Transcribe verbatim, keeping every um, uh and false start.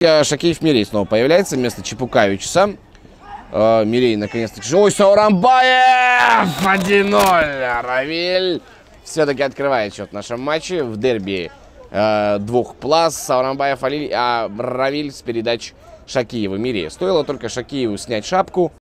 Шакиев Мирей снова появляется вместо Чепукавича. Э, Мирей наконец-то... Ой, Сауранбаев! один ноль. Равиль все-таки открывает счет в нашем матче в дерби э, двух плас. Сауранбаев, а Равиль с передач Шакиева Мирея. Стоило только Шакиеву снять шапку.